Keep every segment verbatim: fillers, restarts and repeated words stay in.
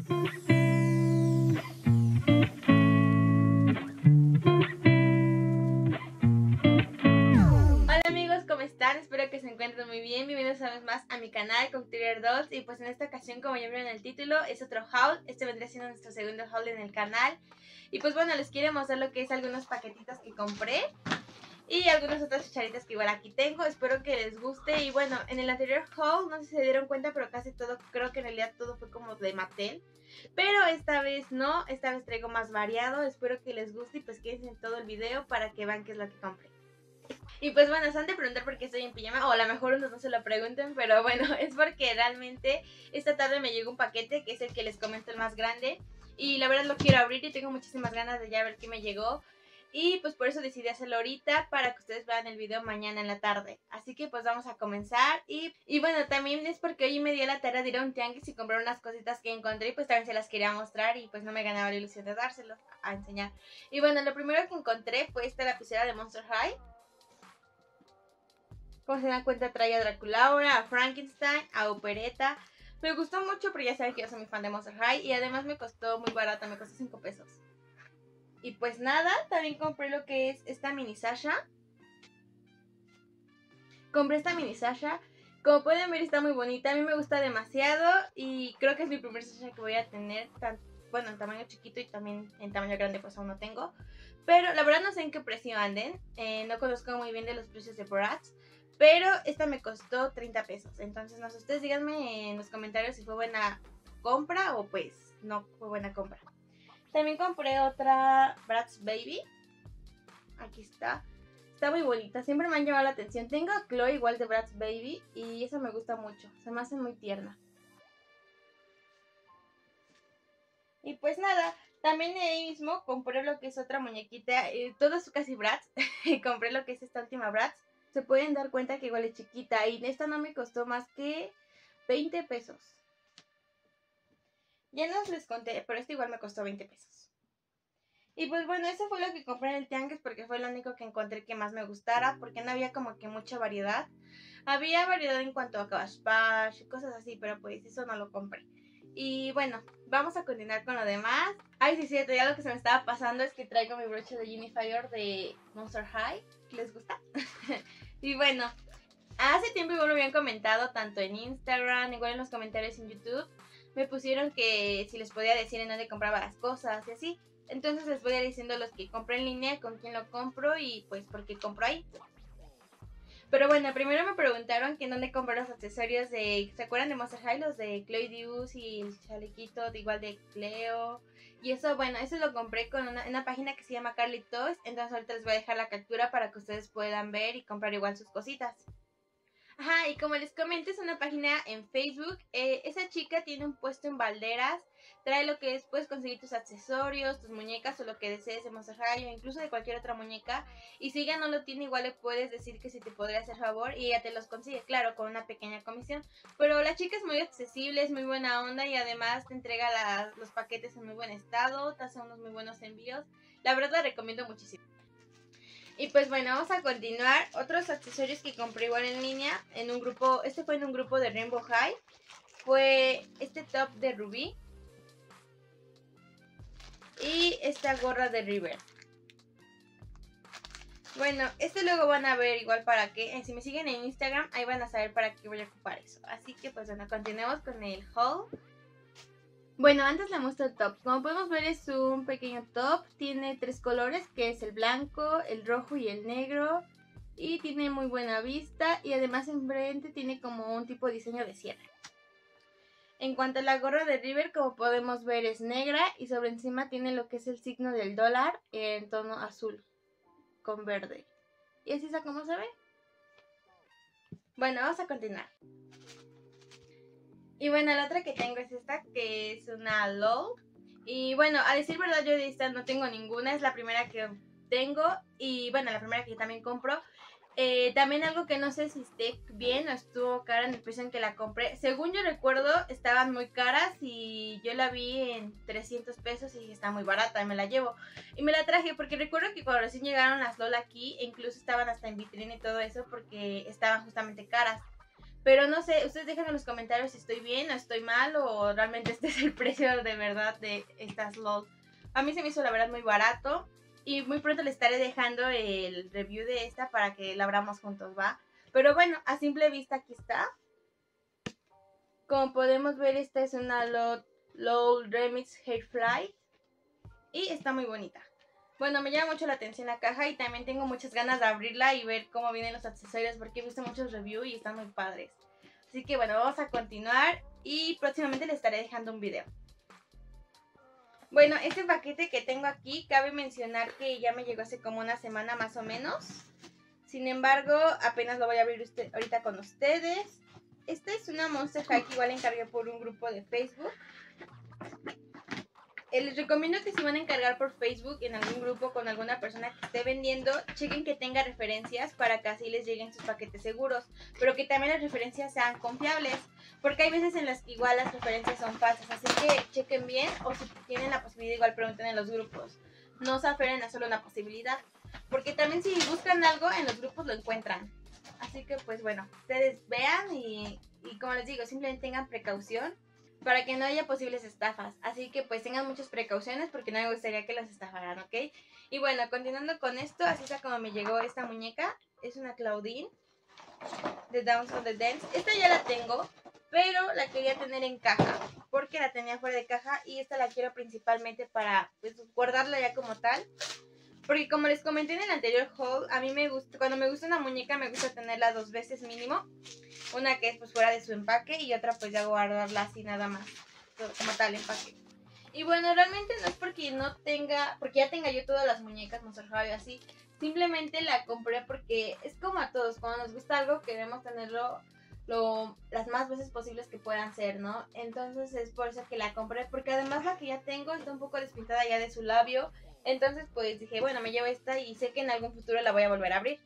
Hola amigos, ¿cómo están? Espero que se encuentren muy bien. Bienvenidos una vez más a mi canal Coctelier Dolls. Y pues en esta ocasión, como ya vieron en el título, es otro haul. Este vendría siendo nuestro segundo haul en el canal. Y pues bueno, les quiero mostrar lo que es algunos paquetitos que compré y algunas otras cucharitas que igual aquí tengo. Espero que les guste. Y bueno, en el anterior haul, no sé si se dieron cuenta, pero casi todo, creo que en realidad todo fue como de Mattel. Pero esta vez no, esta vez traigo más variado. Espero que les guste y pues quédense en todo el video para que vean qué es lo que compré. Y pues bueno, se han de preguntar por qué estoy en pijama, o a lo mejor unos no se lo pregunten, pero bueno, es porque realmente esta tarde me llegó un paquete que es el que les comento, el más grande. Y la verdad lo quiero abrir y tengo muchísimas ganas de ya ver qué me llegó. Y pues por eso decidí hacerlo ahorita para que ustedes vean el video mañana en la tarde. Así que pues vamos a comenzar. Y, y bueno, también es porque hoy me di a la tarea de ir a un tianguis y comprar unas cositas que encontré y pues también se las quería mostrar y pues no me ganaba la ilusión de dárselos a enseñar. Y bueno, lo primero que encontré fue esta lapicera de Monster High. Como se dan cuenta, trae a Draculaura, a Frankenstein, a Operetta. Me gustó mucho, pero ya saben que yo soy muy fan de Monster High. Y además me costó muy barata, me costó cinco pesos. Y pues nada, también compré lo que es esta mini Sasha. Compré esta mini Sasha. Como pueden ver, está muy bonita. A mí me gusta demasiado. Y creo que es mi primer Sasha que voy a tener. Tan, bueno, en tamaño chiquito y también en tamaño grande, pues aún no tengo. Pero la verdad no sé en qué precio anden. Eh, no conozco muy bien de los precios de Bratz. Pero esta me costó treinta pesos. Entonces, no sé, ustedes díganme en los comentarios si fue buena compra o pues no fue buena compra. También compré otra Bratz Baby. Aquí está. Está muy bonita. Siempre me han llamado la atención. Tengo a Chloe igual de Bratz Baby y esa me gusta mucho. Se me hace muy tierna. Y pues nada, también ahí mismo compré lo que es otra muñequita. Eh, todo es casi Bratz. Compré lo que es esta última Bratz. Se pueden dar cuenta que igual es chiquita. Y esta no me costó más que veinte pesos. Ya no les conté, pero esta igual me costó veinte pesos. Y pues bueno, eso fue lo que compré en el tianguis porque fue lo único que encontré que más me gustara. Porque no había como que mucha variedad. Había variedad en cuanto a Cash Bash y cosas así, pero pues eso no lo compré. Y bueno, vamos a continuar con lo demás. Ay, sí, cierto, ya lo que se me estaba pasando es que traigo mi broche de Unifier de Monster High. ¿Les gusta? Y bueno, hace tiempo igual me habían comentado, tanto en Instagram, igual en los comentarios en YouTube, me pusieron que si les podía decir en dónde compraba las cosas y así. Entonces les voy a ir diciendo los que compré en línea, con quién lo compro y pues por qué compro ahí. Pero bueno, primero me preguntaron que en dónde compré los accesorios de... ¿Se acuerdan de Monster High? Los de Chloe Deus y el chalequito de igual de Cleo. Y eso, bueno, eso lo compré con una, una página que se llama Carly Toys. Entonces ahorita les voy a dejar la captura para que ustedes puedan ver y comprar igual sus cositas. Ajá, y como les comento, es una página en Facebook. Eh, esa chica tiene un puesto en Valderas. Trae lo que es, puedes conseguir tus accesorios, tus muñecas o lo que desees de Monster High o incluso de cualquier otra muñeca. Y si ella no lo tiene, igual le puedes decir que si te podría hacer favor y ella te los consigue, claro, con una pequeña comisión. Pero la chica es muy accesible, es muy buena onda y además te entrega la, los paquetes en muy buen estado, te hace unos muy buenos envíos. La verdad la recomiendo muchísimo. Y pues bueno, vamos a continuar. Otros accesorios que compré igual en línea, en un grupo, este fue en un grupo de Rainbow High. Fue este top de Ruby. Y esta gorra de River. Bueno, este luego van a ver igual para qué. Si me siguen en Instagram, ahí van a saber para qué voy a ocupar eso. Así que pues bueno, continuemos con el haul. Bueno, antes les muestro el top. Como podemos ver es un pequeño top. Tiene tres colores, que es el blanco, el rojo y el negro. Y tiene muy buena vista. Y además enfrente tiene como un tipo de diseño de sierra. En cuanto a la gorra de River, como podemos ver es negra. Y sobre encima tiene lo que es el signo del dólar en tono azul con verde. ¿Y así es como se ve? Bueno, vamos a continuar. Y bueno, la otra que tengo es esta, que es una Low. Y bueno, a decir verdad, yo de esta no tengo ninguna, es la primera que tengo. Y bueno, la primera que también compro. Eh, también algo que no sé si esté bien o estuvo cara en el precio en que la compré. Según yo recuerdo, estaban muy caras y yo la vi en trescientos pesos y dije, está muy barata y me la llevo. Y me la traje porque recuerdo que cuando recién llegaron las Lola aquí, incluso estaban hasta en vitrina y todo eso porque estaban justamente caras. Pero no sé, ustedes dejen en los comentarios si estoy bien o estoy mal o realmente este es el precio de verdad de estas LOL. A mí se me hizo la verdad muy barato y muy pronto les estaré dejando el review de esta para que la abramos juntos, ¿va? Pero bueno, a simple vista aquí está. Como podemos ver, esta es una LOL, LOL Remix Hair Flight y está muy bonita. Bueno, me llama mucho la atención la caja y también tengo muchas ganas de abrirla y ver cómo vienen los accesorios porque he visto muchos reviews y están muy padres. Así que bueno, vamos a continuar y próximamente les estaré dejando un video. Bueno, este paquete que tengo aquí, cabe mencionar que ya me llegó hace como una semana más o menos. Sin embargo, apenas lo voy a abrir usted, ahorita con ustedes. Esta es una Monster High que igual encargué por un grupo de Facebook. Eh, les recomiendo que si van a encargar por Facebook en algún grupo con alguna persona que esté vendiendo, chequen que tenga referencias para que así les lleguen sus paquetes seguros, pero que también las referencias sean confiables, porque hay veces en las que igual las referencias son falsas, así que chequen bien o si tienen la posibilidad igual pregunten en los grupos, no se aferren a solo una posibilidad, porque también si buscan algo en los grupos lo encuentran, así que pues bueno, ustedes vean y, y como les digo, simplemente tengan precaución para que no haya posibles estafas, así que pues tengan muchas precauciones porque no me gustaría que las estafaran, ¿ok? Y bueno, continuando con esto, así es como me llegó esta muñeca, es una Claudine de Dance of the Dance. Esta ya la tengo, pero la quería tener en caja porque la tenía fuera de caja y esta la quiero principalmente para pues guardarla ya como tal. Porque como les comenté en el anterior haul, a mí me gusta, cuando me gusta una muñeca me gusta tenerla dos veces mínimo. Una que es pues fuera de su empaque y otra pues ya guardarla así nada más, como tal empaque. Y bueno, realmente no es porque no tenga, porque ya tenga yo todas las muñecas Monster High así. Simplemente la compré porque es como a todos, cuando nos gusta algo queremos tenerlo lo, las más veces posibles que puedan ser, ¿no? Entonces es por eso que la compré, porque además la que ya tengo está un poco despintada ya de su labio. Entonces pues dije, bueno, me llevo esta y sé que en algún futuro la voy a volver a abrir.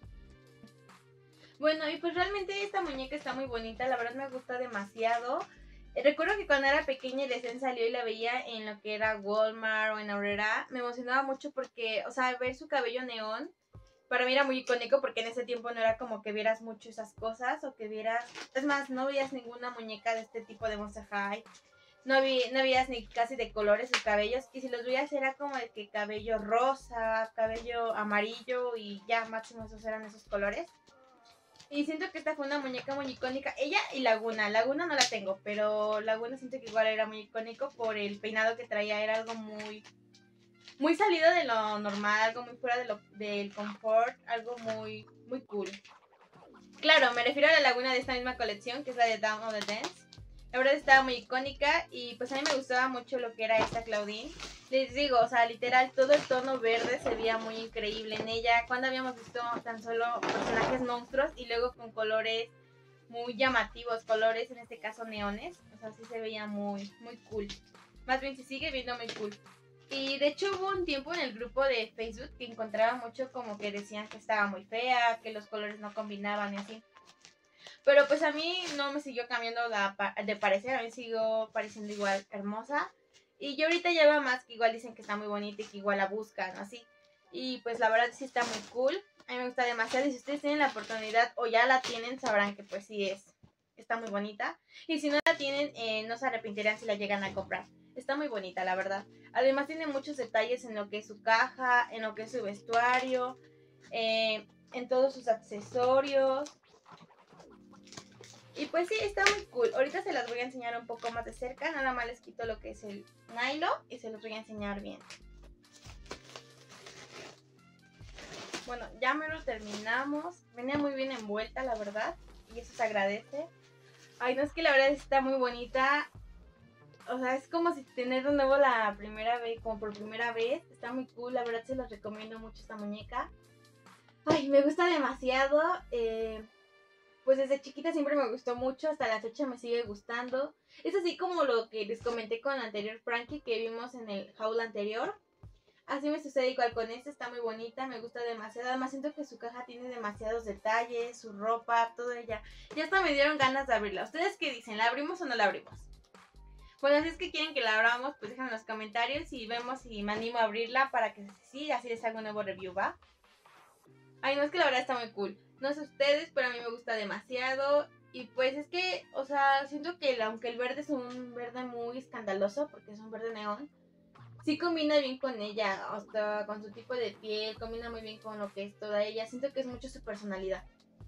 Bueno, y pues realmente esta muñeca está muy bonita, la verdad me gusta demasiado. Eh, recuerdo que cuando era pequeña y recién salió y la veía en lo que era Walmart o en Aurrera, me emocionaba mucho porque, o sea, ver su cabello neón, para mí era muy icónico porque en ese tiempo no era como que vieras mucho esas cosas o que vieras, es más, no veías ninguna muñeca de este tipo de Monster High. No, vi, no veías ni casi de colores sus cabellos y si los veías era como de que cabello rosa, cabello amarillo y ya máximo esos eran esos colores. Y siento que esta fue una muñeca muy icónica. Ella y Laguna. Laguna no la tengo, pero Laguna siento que igual era muy icónico por el peinado que traía. Era algo muy muy salido de lo normal, algo muy fuera de lo, del confort, algo muy, muy cool. Claro, me refiero a la Laguna de esta misma colección, que es la de Down of the Dance. La verdad estaba muy icónica y pues a mí me gustaba mucho lo que era esta Claudine. Les digo, o sea, literal, todo el tono verde se veía muy increíble en ella. Cuando habíamos visto tan solo personajes monstruos y luego con colores muy llamativos, colores en este caso neones. O sea, sí se veía muy, muy cool. Más bien se sigue viendo muy cool. Y de hecho hubo un tiempo en el grupo de Facebook que encontraba mucho como que decían que estaba muy fea, que los colores no combinaban y así. Pero pues a mí no me siguió cambiando la, de parecer, a mí siguió pareciendo igual hermosa. Y yo ahorita ya veo más que igual dicen que está muy bonita y que igual la buscan, así. Y pues la verdad sí está muy cool. A mí me gusta demasiado y si ustedes tienen la oportunidad o ya la tienen, sabrán que pues sí es, está muy bonita. Y si no la tienen, eh, no se arrepentirán si la llegan a comprar. Está muy bonita, la verdad. Además tiene muchos detalles en lo que es su caja, en lo que es su vestuario, eh, en todos sus accesorios. Y pues sí, está muy cool. Ahorita se las voy a enseñar un poco más de cerca. Nada más les quito lo que es el nylon y se los voy a enseñar bien. Bueno, ya me lo terminamos. Venía muy bien envuelta, la verdad. Y eso se agradece. Ay, no, es que la verdad está muy bonita. O sea, es como si tener de nuevo la primera vez, como por primera vez. Está muy cool, la verdad se los recomiendo mucho esta muñeca. Ay, me gusta demasiado. Eh... Pues desde chiquita siempre me gustó mucho, hasta la fecha me sigue gustando. Es así como lo que les comenté con la anterior Frankie que vimos en el haul anterior. Así me sucede igual con esta, está muy bonita, me gusta demasiado. Además siento que su caja tiene demasiados detalles, su ropa, todo ella. Ya hasta me dieron ganas de abrirla. ¿Ustedes qué dicen? ¿La abrimos o no la abrimos? Bueno, si es que quieren que la abramos, pues déjenme en los comentarios y vemos si me animo a abrirla para que sí, así les hago un nuevo review, ¿va? Ay, no, es que la verdad está muy cool. No sé ustedes, pero a mí me gusta demasiado. Y pues es que, o sea, siento que el- aunque el verde es un verde muy escandaloso, porque es un verde neón, sí combina bien con ella, hasta con su tipo de piel, combina muy bien con lo que es toda ella. Siento que es mucho su personalidad.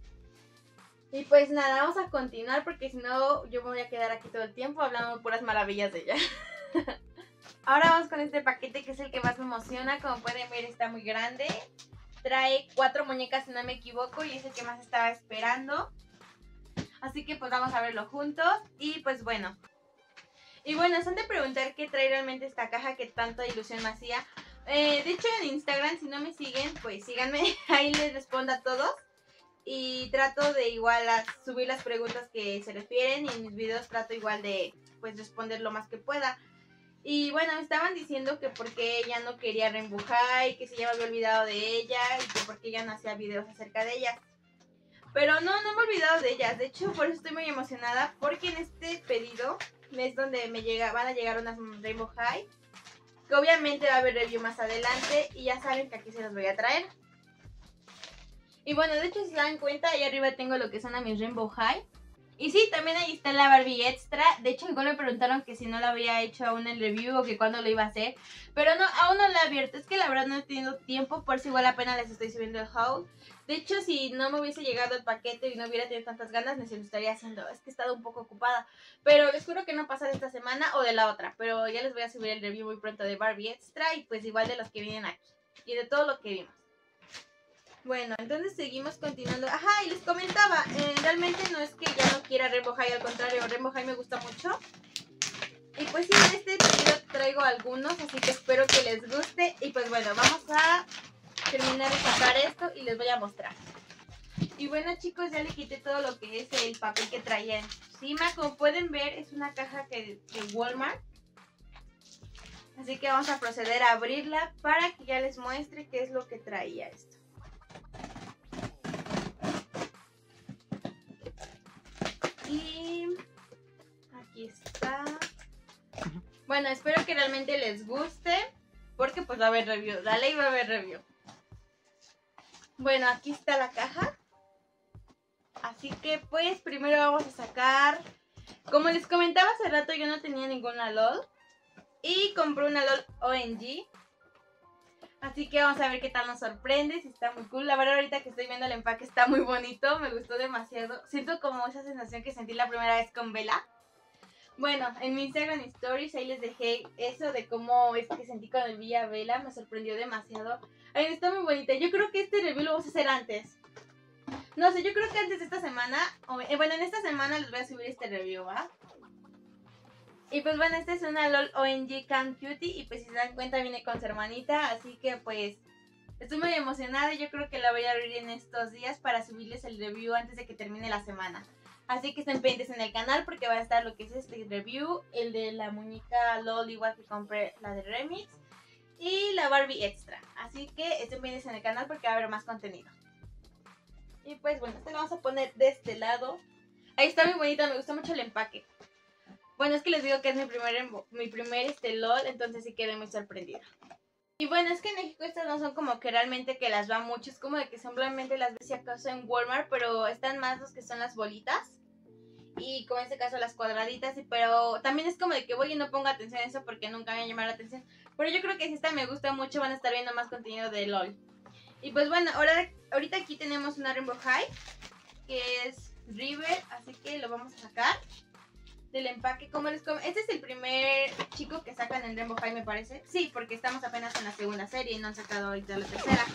Y pues nada, vamos a continuar porque si no yo me voy a quedar aquí todo el tiempo hablando puras maravillas de ella. Ahora vamos con este paquete que es el que más me emociona. Como pueden ver, está muy grande. Trae cuatro muñecas si no me equivoco y es el que más estaba esperando. Así que pues vamos a verlo juntos. Y pues bueno. Y bueno, se han de preguntar qué trae realmente esta caja que tanta ilusión me hacía. Eh, de hecho en Instagram, si no me siguen, pues síganme. Ahí les respondo a todos. Y trato de igual a subir las preguntas que se refieren. Y en mis videos trato igual de pues responder lo más que pueda. Y bueno, me estaban diciendo que porque ella no quería Rainbow High, que se ya me había olvidado de ella y que porque ella no hacía videos acerca de ellas. Pero no, no me he olvidado de ellas. De hecho, por eso estoy muy emocionada porque en este pedido es donde me llega, van a llegar unas Rainbow High. Que obviamente va a haber review más adelante y ya saben que aquí se los voy a traer. Y bueno, de hecho si se dan cuenta, ahí arriba tengo lo que son a mis Rainbow High. Y sí, también ahí está la Barbie Extra. De hecho, igual me preguntaron que si no la había hecho aún el review o que cuándo lo iba a hacer. Pero no, aún no la he abierto. Es que la verdad no he tenido tiempo, por eso igual apenas les estoy subiendo el haul. De hecho, si no me hubiese llegado el paquete y no hubiera tenido tantas ganas, me se lo estaría haciendo. Es que he estado un poco ocupada. Pero les juro que no pasa de esta semana o de la otra. Pero ya les voy a subir el review muy pronto de Barbie Extra y pues igual de los que vienen aquí. Y de todo lo que vimos. Bueno, entonces seguimos continuando. Ajá, y les comentaba, eh, realmente no es que ya no quiera Rainbow High, al contrario, Rainbow High me gusta mucho. Y pues sí, en este video traigo algunos, así que espero que les guste. Y pues bueno, vamos a terminar de sacar esto y les voy a mostrar. Y bueno chicos, ya le quité todo lo que es el papel que traía encima. Como pueden ver, es una caja que, de Walmart. Así que vamos a proceder a abrirla para que ya les muestre qué es lo que traía esto. Y aquí está. Bueno, espero que realmente les guste, porque pues va a haber review, la ley va a haber review. Bueno, aquí está la caja. Así que pues primero vamos a sacar, como les comentaba hace rato, yo no tenía ninguna LOL. Y compré una LOL O M G. Así que vamos a ver qué tal nos sorprende, si está muy cool. La verdad ahorita que estoy viendo el empaque está muy bonito, me gustó demasiado. Siento como esa sensación que sentí la primera vez con Bella. Bueno, en mi Instagram Stories ahí les dejé eso de cómo es que sentí cuando vi a Bella, me sorprendió demasiado. Ay, está muy bonita. Yo creo que este review lo vamos a hacer antes. No sé, yo creo que antes de esta semana, o, eh, bueno, en esta semana les voy a subir este review, ¿va? Y pues bueno, esta es una LOL O M G Camp Cutie y pues si se dan cuenta viene con su hermanita, así que pues estoy muy emocionada y yo creo que la voy a abrir en estos días para subirles el review antes de que termine la semana. Así que estén pendientes en el canal porque va a estar lo que es este review, el de la muñeca LOL igual que compré la de Remix y la Barbie Extra. Así que estén pendientes en el canal porque va a haber más contenido. Y pues bueno, este lo vamos a poner de este lado. Ahí está muy bonita, me gusta mucho el empaque. Bueno, es que les digo que es mi primer, mi primer este LOL, entonces sí quedé muy sorprendida. Y bueno, es que en México estas no son como que realmente que las va mucho, es como de que simplemente las ves si acaso en Walmart, pero están más los que son las bolitas. Y como en este caso las cuadraditas, pero también es como de que voy y no pongo atención a eso porque nunca me va a llamar la atención. Pero yo creo que si esta me gusta mucho van a estar viendo más contenido de LOL. Y pues bueno, ahora ahorita aquí tenemos una Rainbow High, que es River, así que lo vamos a sacar del empaque. Como les comenté, este es el primer chico que sacan en Rainbow High, me parece. Sí, porque estamos apenas en la segunda serie y no han sacado ahorita la tercera.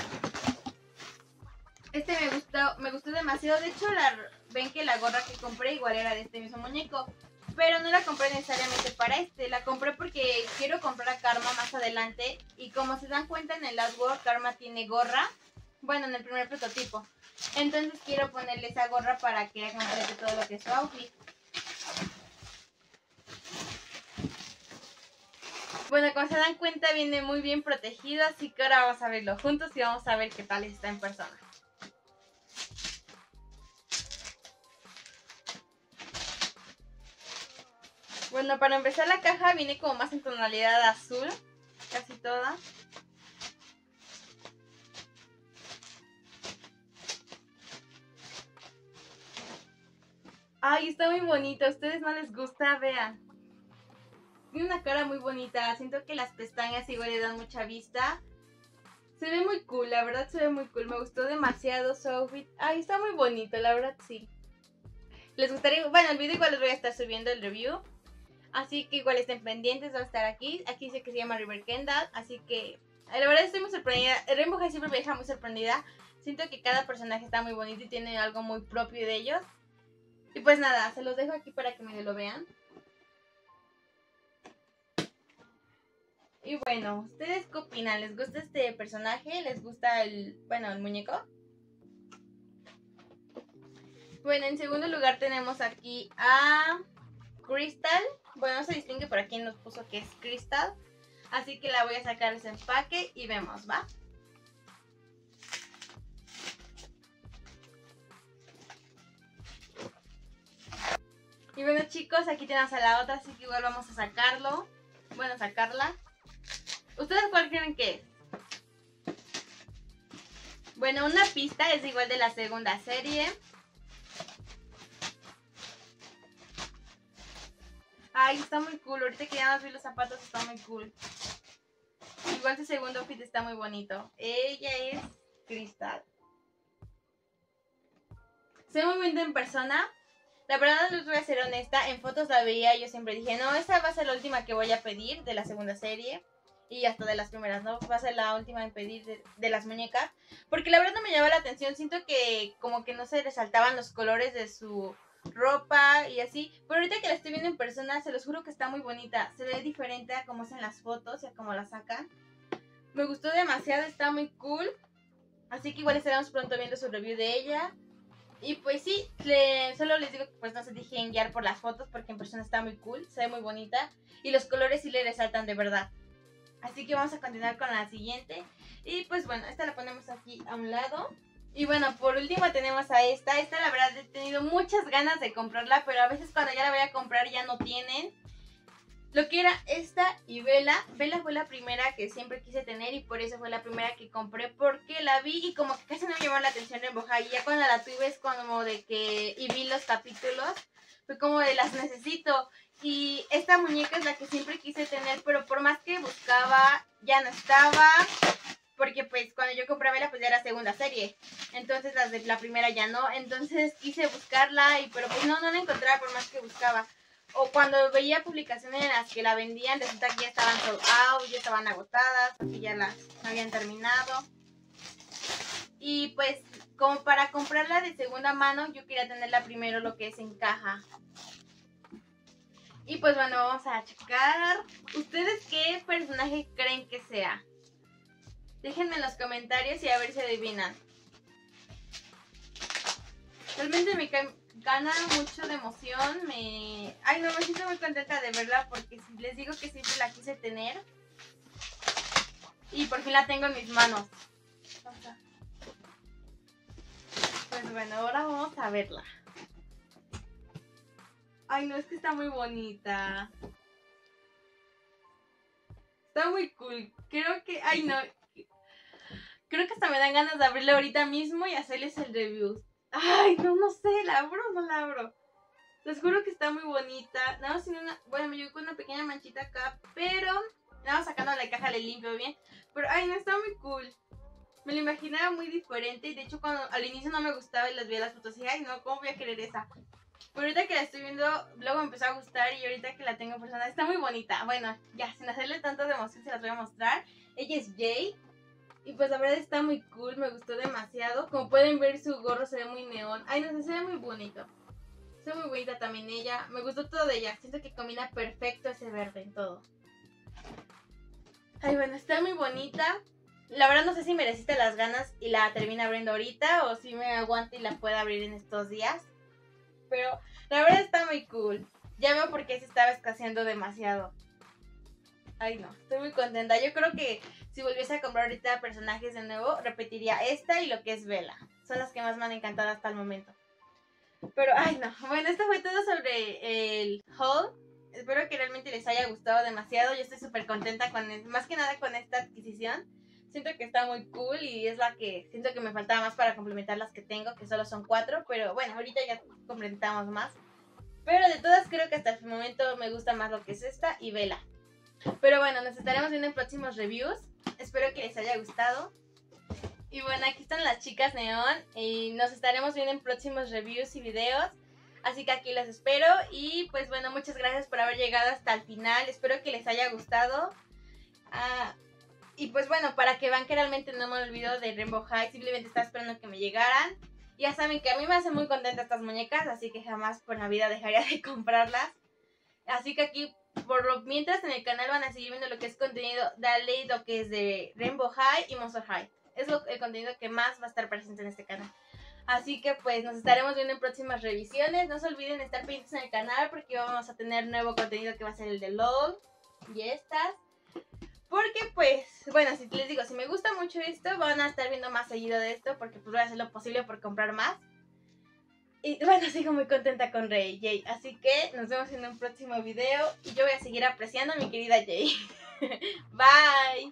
Este me gustó, me gustó demasiado. De hecho, la, ven que la gorra que compré igual era de este mismo muñeco. Pero no la compré necesariamente para este. La compré porque quiero comprar a Karma más adelante. Y como se dan cuenta en el Last World, Karma tiene gorra. Bueno, en el primer prototipo. Entonces quiero ponerle esa gorra para que complete todo lo que es su outfit. Bueno, como se dan cuenta viene muy bien protegido. Así que ahora vamos a verlo juntos y vamos a ver qué tal está en persona. Bueno, para empezar la caja viene como más en tonalidad azul, casi toda. Ay, está muy bonito. ¿A ustedes no les gusta? Vean. Tiene una cara muy bonita. Siento que las pestañas igual le dan mucha vista. Se ve muy cool, la verdad se ve muy cool. Me gustó demasiado su outfit. Ay, está muy bonito, la verdad sí. Les gustaría, bueno, el video igual les voy a estar subiendo el review. Así que igual estén pendientes, va a estar aquí. Aquí dice que se llama River Kendall. Así que la verdad estoy muy sorprendida. El Rainbow High siempre me deja muy sorprendida. Siento que cada personaje está muy bonito y tiene algo muy propio de ellos. Y pues nada, se los dejo aquí para que me lo vean. Y bueno, ¿ustedes qué opinan? ¿Les gusta este personaje? ¿Les gusta el, bueno, el muñeco? Bueno, en segundo lugar tenemos aquí a Crystal. Bueno, no se distingue por aquí nos puso que es Crystal. Así que la voy a sacar de ese empaque y vemos, ¿va? Y bueno chicos, aquí tenemos a la otra, así que igual vamos a sacarlo. Bueno, sacarla. ¿Ustedes cuál creen que es? Bueno, una pista es igual de la segunda serie. Ay, está muy cool. Ahorita que ya nos vi los zapatos, está muy cool. Igual su segundo outfit está muy bonito. Ella es Crystal. Se ve muy bonita en persona. La verdad les voy a ser honesta, en fotos la veía y yo siempre dije, no, esta va a ser la última que voy a pedir de la segunda serie. Y hasta de las primeras, ¿no? Va a ser la última en pedir de, de las muñecas. Porque la verdad no me llamaba la atención. Siento que como que no se resaltaban los colores de su ropa y así. Pero ahorita que la estoy viendo en persona, se los juro que está muy bonita. Se ve diferente a cómo es en las fotos y a cómo la sacan. Me gustó demasiado, está muy cool. Así que igual estaremos pronto viendo su review de ella. Y pues sí, le, solo les digo que pues no se dejen guiar por las fotos porque en persona está muy cool, se ve muy bonita. Y los colores sí le resaltan de verdad. Así que vamos a continuar con la siguiente. Y pues bueno, esta la ponemos aquí a un lado. Y bueno, por último tenemos a esta. Esta la verdad he tenido muchas ganas de comprarla, pero a veces cuando ya la voy a comprar ya no tienen. Lo que era esta y Bella. Bella fue la primera que siempre quise tener y por eso fue la primera que compré porque la vi y como que casi no me llamó la atención Rainbow High. Y ya cuando la tuve es como de que y vi los capítulos, fue como de las necesito. Y esta muñeca es la que siempre quise tener, pero por más que buscaba ya no estaba. Porque pues cuando yo compré Bella pues ya era segunda serie. Entonces las de la primera ya no. Entonces quise buscarla y pero pues no, no la encontraba por más que buscaba. O cuando veía publicaciones en las que la vendían, resulta que ya estaban sold out, ya estaban agotadas, porque ya las habían terminado. Y pues, como para comprarla de segunda mano, yo quería tenerla primero lo que es en caja. Y pues bueno, vamos a checar. ¿Ustedes qué personaje creen que sea? Déjenme en los comentarios y a ver si adivinan. Realmente me cae... gana mucho de emoción, me... Ay, no, me siento muy contenta de verla porque les digo que siempre la quise tener. Y por fin la tengo en mis manos. Pues bueno, ahora vamos a verla. Ay, no, es que está muy bonita. Está muy cool. Creo que... Ay, no. Creo que hasta me dan ganas de abrirla ahorita mismo y hacerles el review. Ay, no, no sé, ¿la abro o no la abro? Les juro que está muy bonita. Nada más tiene una... Bueno, me llegó con una pequeña manchita acá, pero... Nada más sacando la caja le limpio bien. Pero, ay, no, está muy cool. Me lo imaginaba muy diferente. Y de hecho, cuando al inicio no me gustaba y las veía las fotos y ay, no, ¿cómo voy a querer esa? Pero ahorita que la estoy viendo, luego me empezó a gustar y ahorita que la tengo en persona, está muy bonita. Bueno, ya, sin hacerle tanto de emoción se las voy a mostrar. Ella es Jay. Y pues la verdad está muy cool, me gustó demasiado. Como pueden ver, su gorro se ve muy neón. Ay, no sé, se ve muy bonito. Se ve muy bonita también ella. Me gustó todo de ella. Siento que combina perfecto ese verde en todo. Ay, bueno, está muy bonita. La verdad no sé si me resiste las ganas y la termine abriendo ahorita o si me aguante y la pueda abrir en estos días. Pero la verdad está muy cool. Ya veo por qué se estaba escaseando demasiado. Ay, no, estoy muy contenta. Yo creo que si volviese a comprar ahorita personajes de nuevo, repetiría esta y lo que es Bella. Son las que más me han encantado hasta el momento. Pero, ay, no. Bueno, esto fue todo sobre el haul. Espero que realmente les haya gustado demasiado. Yo estoy súper contenta con, más que nada con esta adquisición. Siento que está muy cool y es la que siento que me faltaba más para complementar las que tengo, que solo son cuatro. Pero bueno, ahorita ya completamos más. Pero de todas creo que hasta el momento me gusta más lo que es esta y Vela. Pero bueno, nos estaremos viendo en próximos reviews. Espero que les haya gustado. Y bueno, aquí están las chicas neón. Y nos estaremos viendo en próximos reviews y videos. Así que aquí los espero. Y pues bueno, muchas gracias por haber llegado hasta el final. Espero que les haya gustado. Ah, y pues bueno, para que vean que realmente no me olvido de Rainbow High. Simplemente estaba esperando que me llegaran. Ya saben que a mí me hacen muy contenta estas muñecas. Así que jamás por la vida dejaría de comprarlas. Así que aquí, por lo mientras en el canal van a seguir viendo lo que es contenido de lo que es de Rainbow High y Monster High. Es lo, el contenido que más va a estar presente en este canal. Así que pues nos estaremos viendo en próximas revisiones. No se olviden de estar pendientes en el canal porque vamos a tener nuevo contenido que va a ser el de LOL y estas. Porque pues, bueno, si les digo, si me gusta mucho esto, van a estar viendo más seguido de esto porque pues voy a hacer lo posible por comprar más. Y bueno, sigo muy contenta con Rey Jay. Así que nos vemos en un próximo video y yo voy a seguir apreciando a mi querida Jay. Bye.